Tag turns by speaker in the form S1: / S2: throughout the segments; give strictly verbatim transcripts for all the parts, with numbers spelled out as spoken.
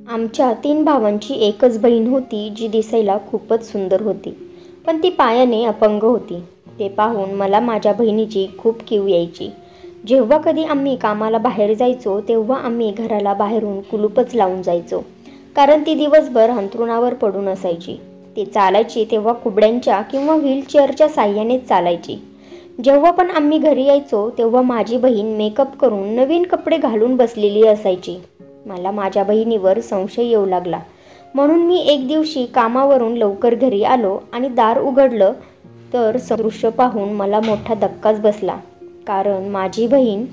S1: आमच्या तीन भावांची एकच बहीण होती जी दिसायला खूपच सुंदर होती, पण ती पायाने अपंग होती. ते पाहून मला माझ्या बहिणीची खूप कीव यायची. जेव्हा कधी आम्ही कामाला बाहेर जायचो तेव्हा आम्ही घराला बाहेरून कुलूपच लावून जायचो, कारण ती दिवसभर अंथरुणावर पडून असायची. ती चालायची तेव्हा कुबड्यांच्या किंवा व्हीलचेअरच्या साह्यानेच चालायची. जेव्हा पण आम्ही घरी यायचो तेव्हा माझी बहीण मेकअप करून नवीन कपडे घालून बसलेली असायची. मला माझ्या बहिणीवर संशय येऊ लागला, म्हणून मी एक दिवशी कामावरून लवकर घरी आलो आणि दार उघडलं तर दृश्य पाहून मला मोठा धक्काच बसला. कारण माझी बहीण.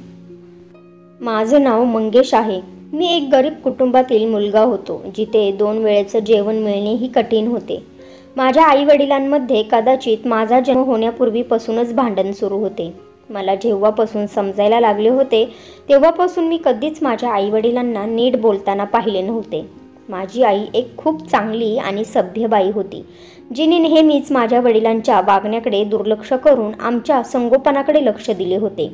S1: माझं नाव मंगेश आहे. मी एक गरीब कुटुंबातील मुलगा होतो, जिथे दोन वेळेचं जेवण मिळणेही कठीण होते. माझ्या आईवडिलांमध्ये कदाचित माझा जन्म होण्यापूर्वीपासूनच भांडण सुरू होते. मला जेव्हापासून समजायला लागले होते तेव्हापासून मी कधीच माझ्या आईवडिलांना नीट बोलताना पाहिले नव्हते. माझी आई एक खूप चांगली आणि सभ्य बाई होती, जिने नेहमीच माझ्या वडिलांच्या वागण्याकडे दुर्लक्ष करून आमच्या संगोपनाकडे लक्ष दिले होते.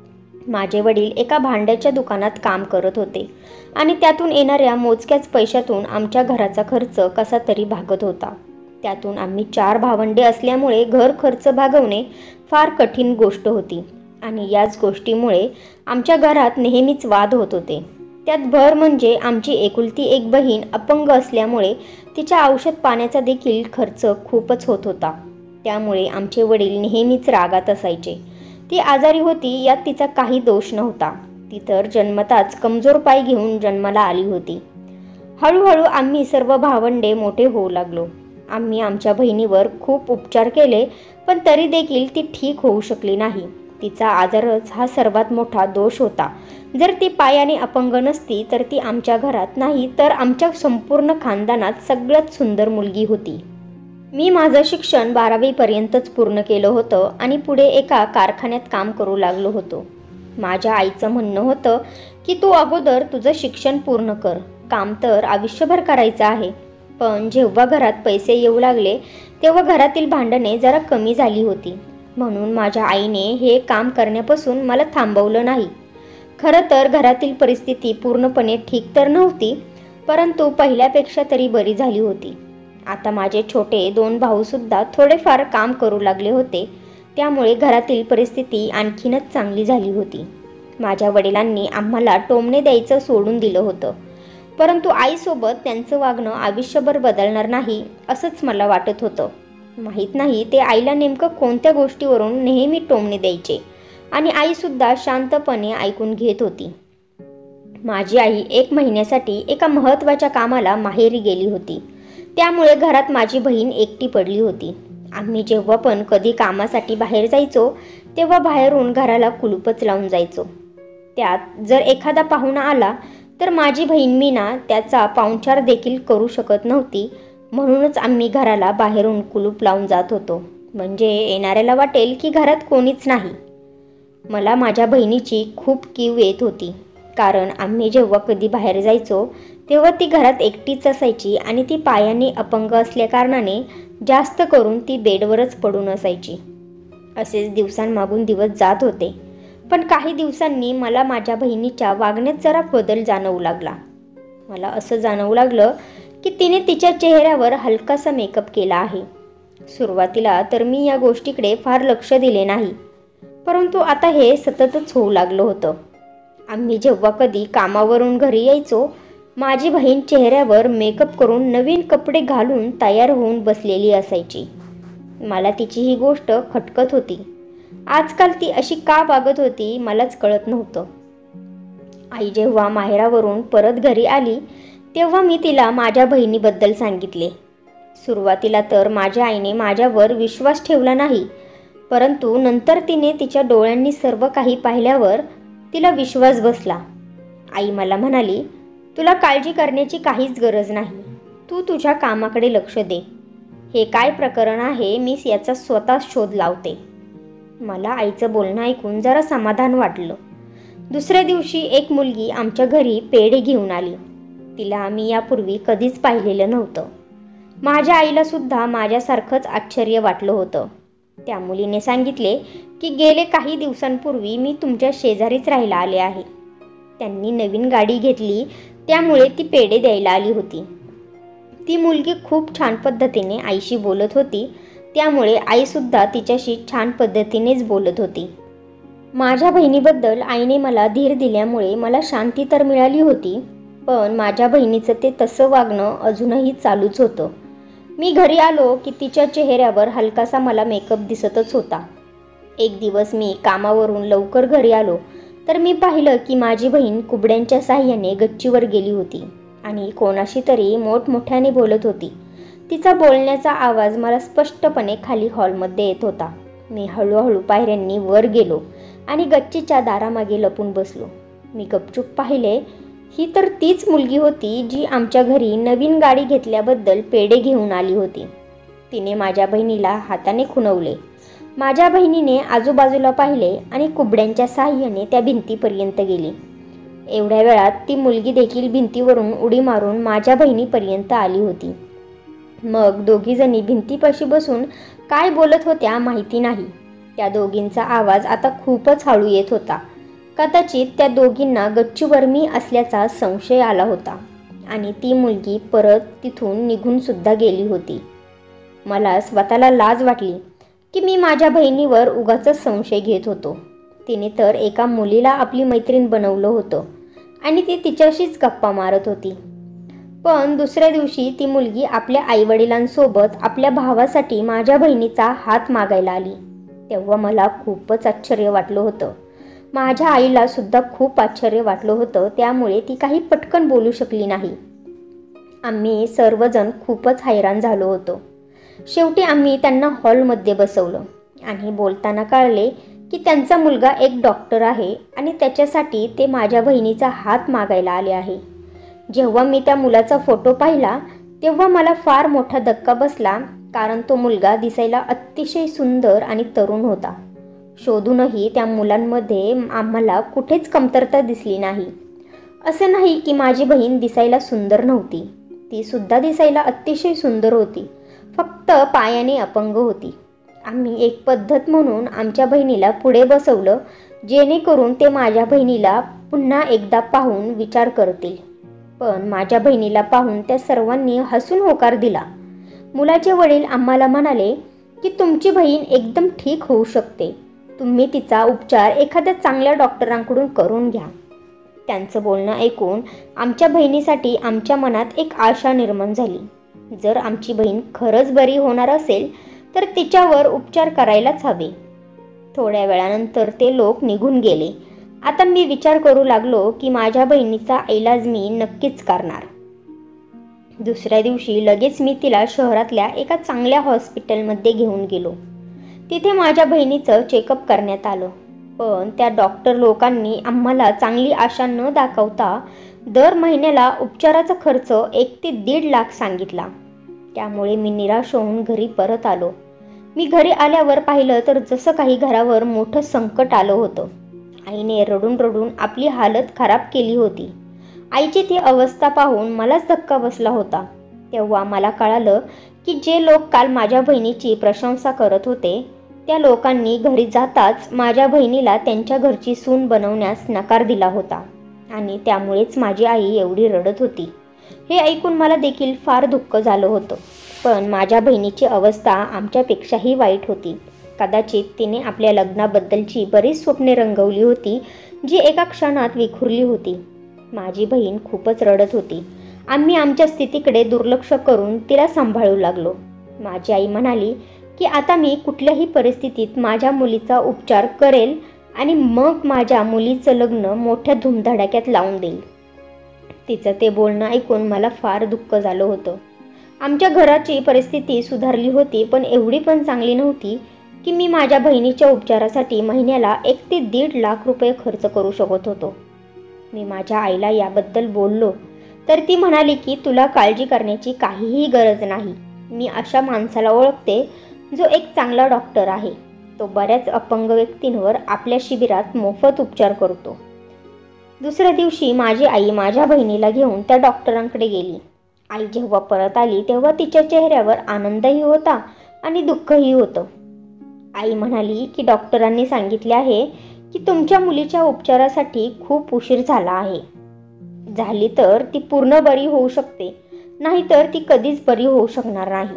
S1: माझे वडील एका भांड्याच्या दुकानात काम करत होते आणि त्यातून येणाऱ्या मोजक्याच पैशातून आमच्या घराचा खर्च कसा तरी भागत होता. त्यातून आम्ही चार भावंडे असल्यामुळे घर खर्च भागवणे फार कठीण गोष्ट होती आणि याच गोष्टीमुळे आमच्या घरात नेहमीच वाद होत होते. त्यात भर म्हणजे आमची एकुलती एक बहीण अपंग असल्यामुळे तिच्या औषध पाण्याचा देखील खर्च खूपच होत होता. त्यामुळे आमचे वडील नेहमीच रागात असायचे. ती आजारी होती यात तिचा काही दोष नव्हता. ती तर जन्मताच कमजोर पाय घेऊन जन्माला आली होती. हळूहळू आम्ही सर्व भावंडे मोठे होऊ लागलो. आम्ही आमच्या बहिणीवर खूप उपचार केले, पण तरी देखील ती ठीक होऊ शकली नाही. तिचा आजारच हा सर्वात मोठा दोष होता. जर ती पायाने अपंग नसती तर ती आमच्या घरात नाही तर आमच्या संपूर्ण खानदानात सगळ्यात सुंदर मुलगी होती. मी माझं शिक्षण बारावीपर्यंतच पूर्ण केलं होतं आणि पुढे एका कारखान्यात काम करू लागलो होतो. माझ्या आईचं म्हणणं होतं की तू अगोदर तुझं शिक्षण पूर्ण कर, काम तर आयुष्यभर करायचं आहे. पण जेव्हा घरात पैसे येऊ लागले तेव्हा घरातील भांडणे जरा कमी झाली होती, म्हणून माझ्या आईने हे काम करण्यापासून मला थांबवलं नाही. खरं तर घरातील परिस्थिती पूर्णपणे ठीक तर नव्हती, परंतु पहिल्यापेक्षा तरी बरी झाली होती. आता माझे छोटे दोन भाऊसुद्धा थोडेफार काम करू लागले होते, त्यामुळे घरातील परिस्थिती आणखीनच चांगली झाली होती. माझ्या वडिलांनी आम्हाला टोमणे द्यायचं सोडून दिलं होतं, परंतु आईसोबत त्यांचं वागणं आयुष्यभर बदलणार नाही असंच मला वाटत होतं. माहीत नाही ते आईला नेमकं कोणत्या गोष्टीवरून नेहमी टोमणे द्यायचे आणि आईसुद्धा शांतपणे ऐकून घेत होती. माझी आई एक महिन्यासाठी एका महत्त्वाच्या कामाला माहेरी गेली होती, त्यामुळे घरात माझी बहीण एकटी पडली होती. आम्ही जेव्हा पण कधी कामासाठी बाहेर जायचो तेव्हा बाहेरून घराला कुलूपच लावून जायचो. त्यात जर एखादा पाहुणा आला तर माझी बहीण मीना त्याचा पाहुणचार देखील करू शकत नव्हती, म्हणूनच आम्ही घराला बाहेरून कुलूप लावून जात होतो, म्हणजे येणाऱ्याला वाटेल की घरात कोणीच नाही. मला माझ्या बहिणीची खूप कीव येत होती, कारण आम्ही जेव्हा कधी बाहेर जायचो तेव्हा ती घरात एकटीच असायची आणि ती पायाने अपंग असल्याकारणाने जास्त करून ती बेडवरच पडून असायची. असेच दिवसांमागून दिवस जात होते, पण काही दिवसांनी मला माझ्या बहिणीच्या वागण्यात जरा बदल जाणवू लागला. मला असं जाणवू लागलं की तिने तिच्या चेहऱ्यावर हलकासा मेकअप केला आहे. सुरुवातीला तर मी या गोष्टीकडे फार लक्ष दिले नाही, परंतु आता हे सततच होऊ लागलं होतं. आम्ही जेव्हा कधी कामावरून घरी यायचो माझी बहीण चेहऱ्यावर मेकअप करून नवीन कपडे घालून तयार होऊन बसलेली असायची. मला तिची ही गोष्ट खटकत होती. आजकाल ती अशी का वागत होती मलाच कळत नव्हतं. आई जेव्हा माहेरावरून परत घरी आली तेव्हा मी तिला माझ्या बहिणीबद्दल सांगितले. सुरुवातीला तर माझ्या आईने माझ्यावर विश्वास ठेवला नाही, परंतु नंतर तिने तिच्या डोळ्यांनी सर्व काही पाहिल्यावर तिला विश्वास बसला. आई मला म्हणाली, तुला काळजी करण्याची काहीच गरज नाही, तू तुझ्या कामाकडे लक्ष दे. हे काय प्रकरण आहे मी याचा स्वतः शोध लावते. मला आईचं बोलणं ऐकून जरा समाधान वाटलं. दुसऱ्या दिवशी एक मुलगी आमच्या घरी पेढे घेऊन आली. तिला आम्ही यापूर्वी कधीच पाहिलेलं नव्हतं. माझ्या आईला सुद्धा माझ्यासारखंच आश्चर्य वाटलं होतं. त्या मुलीने सांगितले की गेले काही दिवसांपूर्वी मी तुमच्या शेजारीच राहायला आले आहे. त्यांनी नवीन गाडी घेतली त्यामुळे ती पेढे द्यायला आली होती. ती मुलगी खूप छान पद्धतीने आईशी बोलत होती, त्यामुळे आईसुद्धा तिच्याशी छान पद्धतीनेच बोलत होती. माझ्या बहिणीबद्दल आईने मला धीर दिल्यामुळे मला शांती तर मिळाली होती, पण माझ्या बहिणीचं ते तसं वागणं अजूनही चालूच होतं. मी घरी आलो की तिच्या चेहऱ्यावर हलकासा मला मेकअप दिसतच होता. एक दिवस मी कामावरून लवकर घरी आलो तर मी पाहिलं की माझी बहीण कुबड्यांच्या साह्याने गच्चीवर गेली होती आणि कोणाशी तरी मोठमोठ्याने बोलत होती. तिचा बोलण्याचा आवाज मला स्पष्टपणे खाली हॉलमध्ये येत होता. मी हळूहळू पायऱ्यांनी वर गेलो आणि गच्चीच्या दारामागे लपून बसलो. मी गपचूप पाहिले, ही तर तीच मुलगी होती जी आमच्या घरी नवीन गाडी घेतल्याबद्दल पेढे घेऊन आली होती. तिने माझ्या बहिणीला हाताने खुणवले. माझ्या बहिणीने आजूबाजूला पाहिले आणि कुबड्यांच्या साह्याने त्या भिंतीपर्यंत गेली. एवढ्या वेळात ती मुलगी देखील भिंतीवरून उडी मारून माझ्या बहिणीपर्यंत आली होती. मग दोघीजणी भिंतीपाशी बसून काय बोलत होत्या माहिती नाही. त्या दोघींचा आवाज आता खूपच हळू येत होता. कदाचित त्या दोघींना गच्चीवर मी असल्याचा संशय आला होता आणि ती मुलगी परत तिथून निघून सुद्धा गेली होती. मला स्वतःला लाज वाटली की मी माझ्या बहिणीवर उगाचच संशय घेत होतो. तिने तर एका मुलीला आपली मैत्रीण बनवलं होतं आणि ती तिच्याशीच गप्पा मारत होती. पण दुसऱ्या दिवशी ती मुलगी आपल्या आईवडिलांसोबत आपल्या भावासाठी माझ्या बहिणीचा हात मागायला आली. तेव्हा मला खूपच आश्चर्य वाटलं होतं. माझ्या आईला सुद्धा खूप आश्चर्य वाटलं होतं, त्यामुळे ती काही पटकन बोलू शकली नाही. आम्ही सर्वजण खूपच हैराण झालो होतो. शेवटी आम्ही त्यांना हॉलमध्ये बसवलं आणि बोलताना कळले की त्यांचा मुलगा एक डॉक्टर आहे आणि त्याच्यासाठी ते माझ्या बहिणीचा हात मागायला आले आहे. जेव्हा मी त्या मुलाचा फोटो पाहिला तेव्हा मला फार मोठा धक्का बसला, कारण तो मुलगा दिसायला अतिशय सुंदर आणि तरुण होता. शोधूनही त्या मुलांमध्ये आम्हाला कुठेच कमतरता दिसली नाही. असं नाही की माझी बहीण दिसायला सुंदर नव्हती, ती सुद्धा दिसायला अतिशय सुंदर होती, फक्त पायाने अपंग होती. आम्ही एक पद्धत म्हणून आमच्या बहिणीला पुढे बसवलं, जेणेकरून ते माझ्या बहिणीला पुन्हा एकदा पाहून विचार करतील. पण माझ्या बहिणीला पाहून त्या सर्वांनी हसून होकार दिला. मुलाचे वडील आम्हाला म्हणाले की तुमची बहीण एकदम ठीक होऊ शकते, तुम्ही तिचा उपचार एखाद्या चांगल्या डॉक्टरांकडून करून घ्या. त्यांचं बोलणं ऐकून आमच्या बहिणीसाठी आमच्या मनात एक आशा निर्माण झाली. जर आमची बहीण खरंच बरी होणार असेल तर तिच्यावर उपचार करायलाच हवे. थोड्या वेळानंतर ते लोक निघून गेले. आता मी विचार करू लागलो की माझ्या बहिणीचा इलाज मी नक्कीच करणार. दुसऱ्या दिवशी लगेच मी तिला शहरातल्या एका चांगल्या हॉस्पिटलमध्ये घेऊन गेलो. तिथे माझ्या बहिणीचं चेकअप करण्यात आलं, पण त्या डॉक्टर लोकांनी आम्हाला चांगली आशा न दाखवता दर महिन्याला उपचाराचा खर्च एक ते दीड लाख सांगितला. त्यामुळे मी निराश होऊन घरी परत आलो. मी घरी आल्यावर पाहिलं तर जसं काही घरावर मोठं संकट आलं होतं. आईने रडून रडून आपली हालत खराब केली होती. आईची ती अवस्था पाहून मलाच धक्का बसला होता. तेव्हा मला कळालं की जे लोक काल माझ्या बहिणीची प्रशंसा करत होते त्या लोकांनी घरी जाताच माझ्या बहिणीला त्यांच्या घरची सून बनवण्यास नकार दिला होता आणि त्यामुळेच माझी आई एवढी रडत होती. हे ऐकून मला देखील फार दुःख झालं होतं. पण माझ्या बहिणीची अवस्था आमच्यापेक्षाही वाईट होती. कदाचित तिने आपल्या लग्नाबद्दलची बरीच स्वप्ने रंगवली होती जी एका क्षणात विखुरली होती. माझी बहीण खूपच रडत होती. आम्ही आमच्या स्थितीकडे दुर्लक्ष करून तिला सांभाळू लागलो. माझी आई म्हणाली की आता मी कुठल्याही परिस्थितीत माझ्या मुलीचा उपचार करेल आणि मग माझ्या मुलीचं लग्न मोठ्या धुमधडाक्यात लावून देईल. तिचं ते बोलणं ऐकून मला फार दुःख झालं होतं. आमच्या घराची परिस्थिती सुधारली होती, पण एवढी पण चांगली नव्हती की मी माझ्या बहिणीच्या उपचारासाठी महिन्याला एक ते दीड लाख रुपये खर्च करू शकत होतो. मी माझ्या आईला याबद्दल बोललो तर ती म्हणाली की तुला काळजी करण्याची काहीही गरज नाही. मी अशा माणसाला ओळखते जो एक चांगला डॉक्टर आहे. तो बऱ्याच अपंग व्यक्तींवर आपल्या शिबिरात मोफत उपचार करतो. दुसऱ्या दिवशी माझी आई माझ्या बहिणीला घेऊन त्या डॉक्टरांकडे गेली. आई जेव्हा परत आली तेव्हा तिच्या चेहऱ्यावर आनंदही होता आणि दुःखही होतं. आई म्हणाली की डॉक्टरांनी सांगितले आहे की तुमच्या मुलीच्या उपचारासाठी खूप उशीर झाला आहे. झाली तर ती पूर्ण बरी होऊ शकते, नाहीतर ती कधीच बरी होऊ शकणार नाही.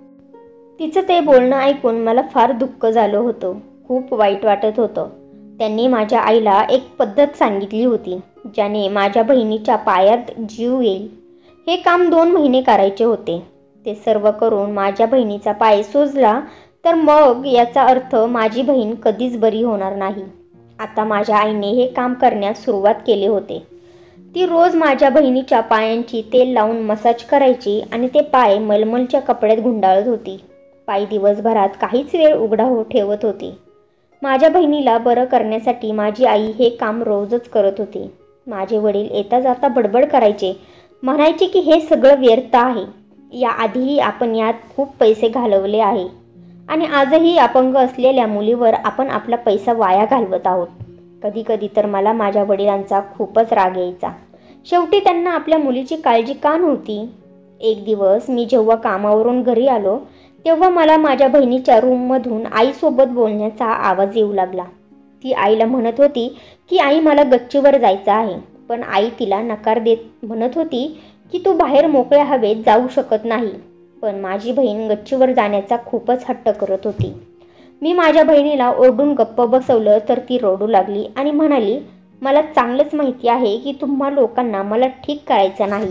S1: तिचं ते बोलणं ऐकून मला फार दुःख झालं होतं. खूप वाईट वाटत होतं. त्यांनी माझ्या आईला एक पद्धत सांगितली होती, ज्याने माझ्या बहिणीच्या पायात जीव येईल. हे काम दोन महिने करायचे होते. ते सर्व करून माझ्या बहिणीचा पाय सुजला तर मग याचा अर्थ माझी बहीण कधीच बरी होणार नाही. आता माझ्या आईने हे काम करण्यास सुरुवात केले होते. ती रोज माझ्या बहिणीच्या पायांची तेल लावून मसाज करायची आणि ते पाय मलमलच्या कपड्यात गुंडाळत होती. पाय दिवसभरात काहीच वेळ उघडा हो ठेवत होती. माझ्या बहिणीला बरं करण्यासाठी माझी आई हे काम रोजच करत होती. माझे वडील येता जाता बडबड करायचे, म्हणायचे की हे सगळं व्यर्थ आहे. याआधीही आपण यात खूप पैसे घालवले आहे आणि आजही अपंग असलेल्या मुलीवर आपण आपला पैसा वाया घालवत आहोत. कधी कधी तर मला माझ्या वडिलांचा खूपच राग यायचा. शेवटी त्यांना आपल्या मुलीची काळजी का नव्हती? एक दिवस मी जेव्हा कामावरून घरी आलो तेव्हा मला माझ्या बहिणीच्या रूममधून आईसोबत बोलण्याचा आवाज येऊ लागला. ती आईला म्हणत होती की आई मला गच्चीवर जायचं आहे, पण आई तिला नकार देत म्हणत होती की तू बाहेर मोकळ्या हवेत जाऊ शकत नाही. पण माझी बहीण गच्चीवर जाण्याचा खूपच हट्ट करत होती. मी माझ्या बहिणीला ओरडून गप्प बसवलं तर ती रडू लागली आणि म्हणाली, मला चांगलंच माहिती आहे की तुम्हा लोकांना मला ठीक करायचं नाही.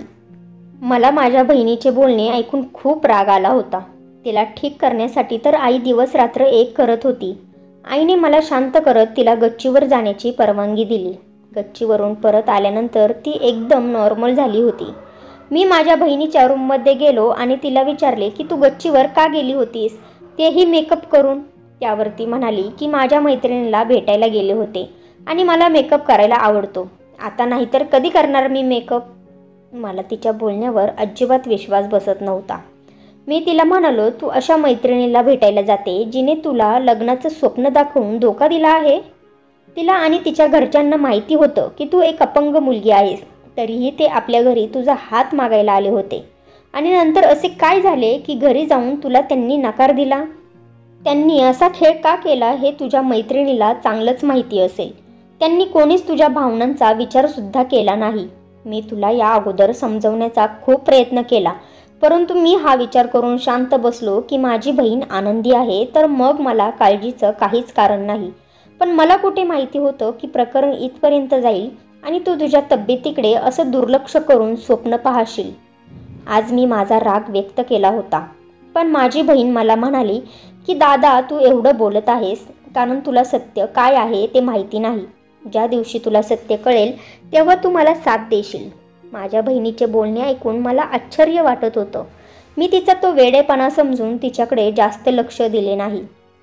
S1: मला माझ्या बहिणीचे बोलणे ऐकून खूप राग आला होता. तिला ठीक करण्यासाठी तर आई दिवस रात्र एक करत होती. आईने मला शांत करत तिला गच्चीवर जाण्याची परवानगी दिली. गच्चीवरून परत आल्यानंतर ती एकदम नॉर्मल झाली होती. मी माझ्या बहिणीच्या रूममध्ये गेलो आणि तिला विचारले की तू गच्चीवर का गेली होतीस, तेही मेकअप करून. त्यावर ती म्हणाली की माझ्या मैत्रिणीला भेटायला गेले होते आणि मला मेकअप करायला आवडतो. आता नाही तर कधी करणार मी मेकअप? मला तिच्या बोलण्यावर अजिबात विश्वास बसत नव्हता. मी तिला म्हणालो, तू अशा मैत्रिणीला भेटायला जाते जिने तुला लग्नाचं स्वप्न दाखवून धोका दिला आहे. तिला आणि तिच्या घरच्यांना माहिती होतं की तू एक अपंग मुलगी आहेस, तरीही ते आपल्या घरी तुझा हात मागायला आले होते. आणि नंतर असे काय झाले की घरी जाऊन तुला त्यांनी नकार दिला? त्यांनी असा खेळ का केला हे तुझ्या मैत्रिणीला चांगलंच माहिती असेल. त्यांनी कोणीच तुझ्या भावनांचा विचारसुद्धा केला नाही. मी तुला या अगोदर समजवण्याचा खूप प्रयत्न केला, परंतु मी हा विचार करून शांत बसलो की माझी बहीण आनंदी आहे तर मग मला काळजीचं काहीच कारण नाही. पण मला कुठे माहिती होतं की प्रकरण इथपर्यंत जाईल आणि तू तुझ्या तब्येतीकडे असं दुर्लक्ष करून स्वप्न पाहशील. आज मी माझा राग व्यक्त केला होता, पण माझी बहीण मला म्हणाली की दादा, तू एवढं बोलत आहेस कारण तुला सत्य काय आहे ते माहिती नाही. ज्या दिवशी तुला सत्य कळेल तेव्हा तू मला साथ देशील. माझ्या बहिणीचे बोलणे ऐकून मला आश्चर्य वाटत होतं. मी तिचा तो वेडेपणा समजून तिच्याकडे जास्त लक्ष दिले नाही.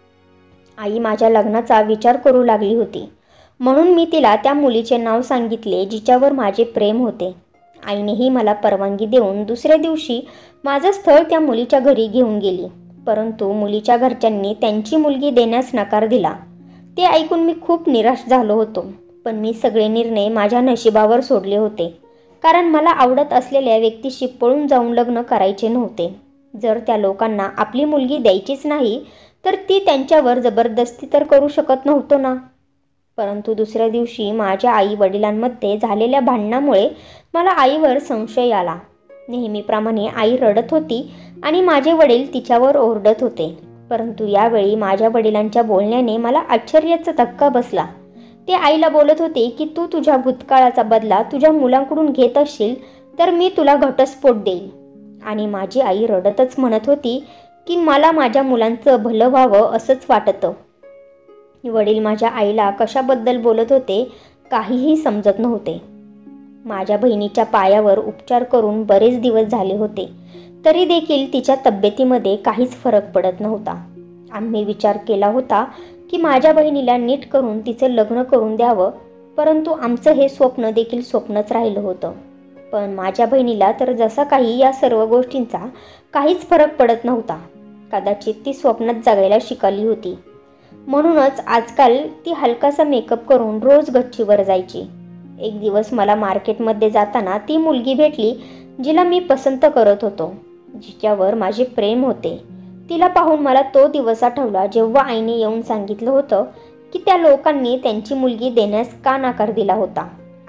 S1: आई माझ्या लग्नाचा विचार करू लागली होती, म्हणून मी तिला त्या मुलीचे नाव सांगितले जिच्यावर माझे प्रेम होते. आईनेही मला परवानगी देऊन दुसऱ्या दिवशी माझं स्थळ त्या मुलीच्या घरी घेऊन गेली, परंतु मुलीच्या घरच्यांनी त्यांची मुलगी देण्यास नकार दिला. ते ऐकून मी खूप निराश झालो होतो, पण मी सगळे निर्णय माझ्या नशिबावर सोडले होते, कारण मला आवडत असलेल्या व्यक्तीशी पळून जाऊन लग्न करायचे नव्हते. जर त्या लोकांना आपली मुलगी द्यायचीच नाही तर ती त्यांच्यावर जबरदस्ती तर करू शकत नव्हतो ना. परंतु दुसऱ्या दिवशी माझ्या आई वडिलांमध्ये झालेल्या भांडणामुळे मला आईवर संशय आला. नेहमीप्रमाणे आई रडत होती आणि माझे वडील तिच्यावर ओरडत होते, परंतु यावेळी माझ्या वडिलांच्या बोलण्याने मला आश्चर्याचा धक्का बसला. ते आईला बोलत होते की तू तुझ्या भूतकाळाचा बदला तुझ्या मुलांकडून घेत असशील तर मी तुला घटस्फोट देईल. आणि माझी आई रडतच म्हणत होती की मला माझ्या मुलांचं भलं व्हावं असंच वाटतं. वडील माझ्या आईला कशाबद्दल बोलत होते काहीही समजत नव्हते. माझ्या बहिणीच्या पायावर उपचार करून बरेच दिवस झाले होते, तरी देखील तिच्या तब्येतीमध्ये काहीच फरक पडत नव्हता. आम्ही विचार केला होता की माझ्या बहिणीला नीट करून तिचं लग्न करून द्यावं, परंतु आमचं हे स्वप्न देखील स्वप्नच राहिलं होतं. पण माझ्या बहिणीला तर जसा काही या सर्व गोष्टींचा काहीच फरक पडत नव्हता. कदाचित ती स्वप्नात जगायला शिकली होती, म्हणूनच आजकाल ती हलकासा मेकअप करून रोज गच्चीवर जायची. एक दिवस मला मार्केटमध्ये जाताना ती मुलगी भेटली जिला मी पसंत करत होतो, जिच्यावर माझे प्रेम होते. तिला पाहून मला तो दिवस आठवला जेव्हा आईने येऊन सांगितलं होतं की त्या लोकांनी त्यांची मुलगी देण्यास का नकार दिला होता.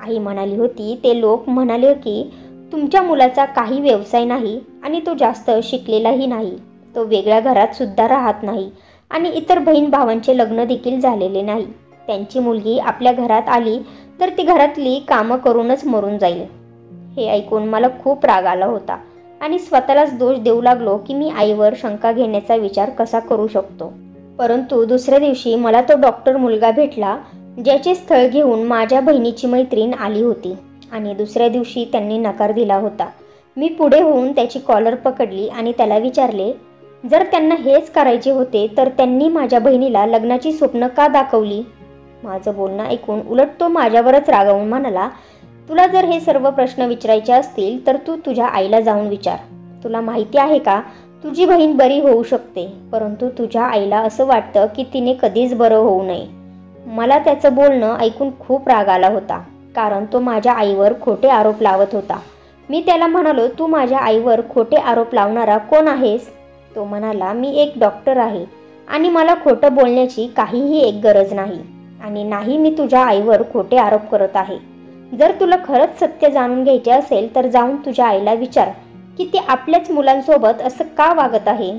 S1: आई म्हणाली होती, ते लोक म्हणाले की तुमच्या मुलाचा काही व्यवसाय नाही आणि तो जास्त शिकलेलाही नाही, तो वेगळ्या घरात सुद्धा राहत नाही आणि इतर बहीण भावांचे लग्न देखील झालेले नाही. त्यांची मुलगी आपल्या घरात आली तर ती घरातली कामं करूनच मरून जाईल. हे ऐकून मला खूप राग आला होता आणि स्वतःलाच दोष देऊ लागलो की मी आईवर शंका घेण्याचा विचार कसा करू शकतो. परंतु दुसऱ्या दिवशी मला तो डॉक्टर मुलगा भेटला, ज्याचे स्थळ घेऊन माझ्या बहिणीची मैत्रीण आली होती आणि दुसऱ्या दिवशी त्यांनी नकार दिला होता. मी पुढे होऊन त्याची कॉलर पकडली आणि त्याला विचारले, जर त्यांना हेच करायचे होते तर त्यांनी माझ्या बहिणीला लग्नाची स्वप्न का दाखवली? माझं बोलणं ऐकून उलट तो माझ्यावरच रागावून म्हणाला, तुला जर हे सर्व प्रश्न विचारायचे असतील तर तू तुझ्या आईला जाऊन विचार. तुला माहिती आहे का, तुझी बहीण बरी होऊ शकते, परंतु तुझ्या आईला असं वाटतं की तिने कधीच बरं होऊ नये. मला त्याचं बोलणं ऐकून खूप राग आला होता, कारण तो माझ्या आईवर खोटे आरोप लावत होता. मी त्याला म्हणालो, तू माझ्या आईवर खोटे आरोप लावणारा कोण आहेस? तो म्हणाला, मी एक डॉक्टर आहे आणि मला खोटं बोलण्याची काहीही एक गरज नाही आणि नाही मी तुझ्या आईवर खोटे आरोप करत आहे. जर तुला खरंच सत्य जाणून घ्यायचे असेल तर जाऊन तुझ्या आईला विचार की ती आपल्याच मुलांसोबत असं का वागत आहे.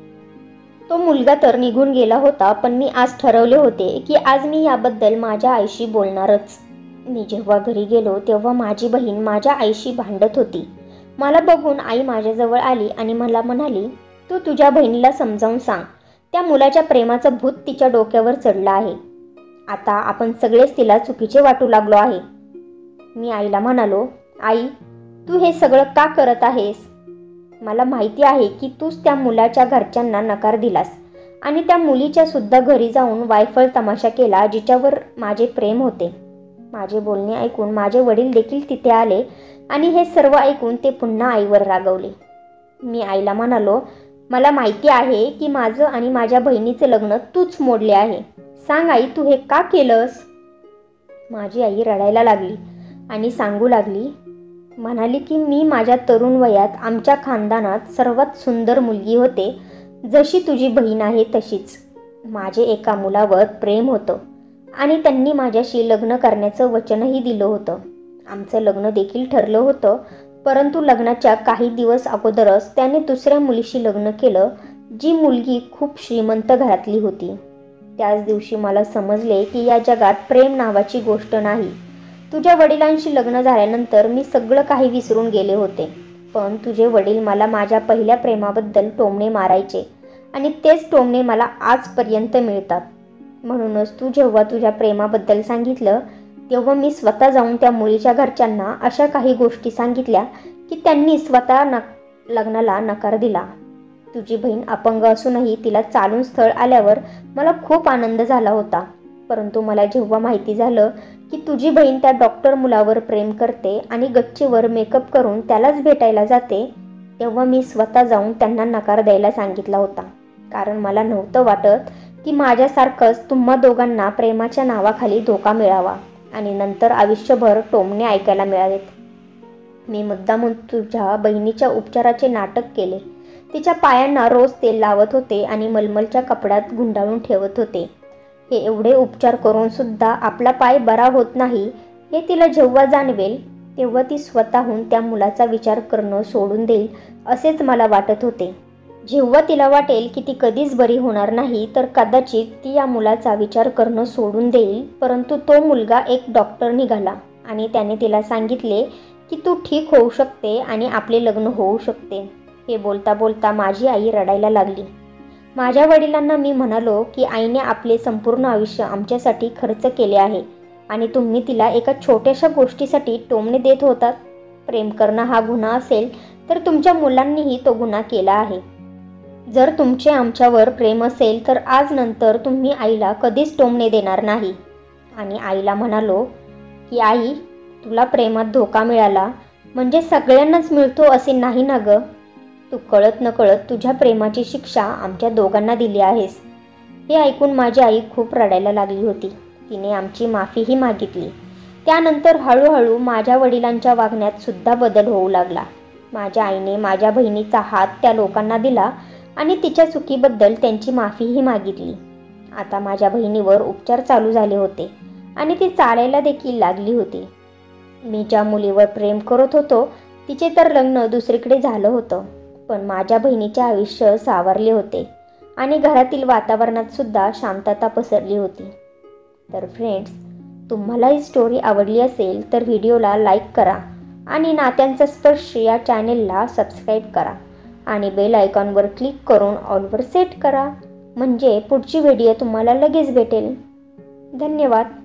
S1: तो मुलगा तर निघून गेला होता, पण मी आज ठरवले होते की आज मी याबद्दल माझ्या आईशी बोलणारच. मी जेव्हा घरी गेलो तेव्हा माझी बहीण माझ्या आईशी भांडत होती. मला बघून आई माझ्याजवळ आली आणि मला म्हणाली, तू तुझ्या बहिणीला समजावून सांग, त्या मुलाच्या प्रेमाचं भूत तिच्या डोक्यावर चढलं आहे. आता आपण सगळेच तिला चुकीचे वाटू लागलो आहे. मी आईला म्हणालो, आई तू हे सगळं का करत आहेस? मला माहिती आहे की तूच त्या मुलाच्या घरच्यांना नकार दिलास आणि त्या मुलीच्या सुद्धा घरी जाऊन वायफळ तमाशा केला जिच्यावर माझे प्रेम होते. माझे बोलणे ऐकून माझे वडील देखील तिथे आले आणि हे सर्व ऐकून ते पुन्हा आईवर रागवले. मी आईला म्हणालो, मला माहिती आहे की माझं आणि माझ्या बहिणीचे लग्न तूच मोडले आहे. सांग आई, तू हे का केलंस? माझी आई रडायला लागली आणि सांगू लागली, म्हणाली की मी माझ्या तरुण वयात आमच्या खानदानात सर्वात सुंदर मुलगी होते, जशी तुझी बहीण आहे तशीच. माझे एका मुलावर प्रेम होतं आणि त्यांनी माझ्याशी लग्न करण्याचं वचनही दिलं होतं. आमचं लग्न देखील ठरलं होतं, परंतु लग्नाच्या काही दिवस अगोदरच त्याने दुसऱ्या मुलीशी लग्न केलं, जी मुलगी खूप श्रीमंत घरातली होती. त्याच दिवशी मला समजले की या जगात प्रेम नावाची गोष्ट नाही. तुझ्या वडिलांशी लग्न झाल्यानंतर मी सगळं काही विसरून गेले होते, पण तुझे वडील मला माझ्या पहिल्या प्रेमाबद्दल टोमणे मारायचे आणि तेच टोमणे मला आजपर्यंत मिळतात. म्हणूनच तू जेव्हा तुझ्या प्रेमाबद्दल सांगितलं तेव्हा मी स्वतः जाऊन त्या मुलीच्या घरच्यांना अशा काही गोष्टी सांगितल्या की त्यांनी स्वतः न लग्नाला नकार दिला. तुझी बहीण अपंग असूनही तिला चालून स्थळ आल्यावर मला खूप आनंद झाला होता, परंतु मला जेव्हा माहिती झालं की तुझी बहीण त्या डॉक्टर मुलावर प्रेम करते आणि गच्चीवर मेकअप करून त्यालाच भेटायला जाते, तेव्हा मी स्वतः जाऊन त्यांना नकार द्यायला सांगितला होता. कारण मला नव्हतं वाटत की माझ्यासारखंच तुम्हा दोघांना प्रेमाच्या नावाखाली धोका मिळावा आणि नंतर आयुष्यभर टोमणे ऐकायला मिळावेत. मी मुद्दामून तुझ्या बहिणीच्या उपचाराचे नाटक केले. तिच्या पायांना रोज तेल लावत होते आणि मलमलच्या कपड्यात गुंडाळून ठेवत होते. हे एवढे उपचार करून सुद्धा आपला पाय बरा होत नाही हे तिला जेव्हा जाणवेल तेव्हा ती स्वतःहून त्या मुलाचा विचार करणं सोडून देईल असेच मला वाटत होते. जेव्हा तिला वाटेल की ती कधीच बरी होणार नाही तर कदाचित ती या मुलाचा विचार करणं सोडून देईल. परंतु तो मुलगा एक डॉक्टर निघाला आणि त्याने तिला सांगितले की तू ठीक होऊ शकते आणि आपले लग्न होऊ शकते. हे बोलता बोलता माझी आई रडायला लागली. माझ्या वडिलांना मी म्हणालो की आईने आपले संपूर्ण आयुष्य आमच्यासाठी खर्च केले आहे आणि तुम्ही तिला एका छोट्याशा गोष्टीसाठी टोमणे देत होतात. प्रेम करणं हा गुन्हा असेल तर तुमच्या मुलांनीही तो गुन्हा केला आहे. जर तुमचे आमच्यावर प्रेम असेल तर आज नंतर तुम्ही आईला कधीच टोमणे देणार नाही. आणि आईला म्हणालो की आई, तुला प्रेमात धोका मिळाला म्हणजे सगळ्यांनाच मिळतो असे नाही ना ग. तू कळत नकळत तुझ्या प्रेमाची शिक्षा आमच्या दोघांना दिली आहेस. हे ऐकून माझी आई खूप रडायला लागली होती. तिने आमची माफीही मागितली. त्यानंतर हळूहळू माझ्या वडिलांच्या वागण्यात सुद्धा बदल होऊ लागला. माझ्या आईने माझ्या बहिणीचा हात त्या लोकांना दिला आणि तिच्या चुकीबद्दल त्यांची माफीही मागितली. आता माझ्या बहिणीवर उपचार चालू झाले होते आणि ती चालायला देखील लागली होती. मी ज्या मुलीवर प्रेम करत होतो तिचे तर लग्न दुसरीकडे झालं होतं, पण माझ्या बहिणीचे आयुष्य सावरले होते आणि घरातील वातावरणात सुद्धा शांतता पसरली होती. तर फ्रेंड्स, तुम्हाला ही स्टोरी आवडली असेल तर व्हिडिओला लाईक करा आणि नात्यांचा स्पर्श या चॅनेलला सबस्क्राईब करा आणि बेल आयकॉनवर क्लिक करून ऑलवर सेट करा, म्हणजे पुढची व्हिडिओ तुम्हाला लगेच भेटेल. धन्यवाद.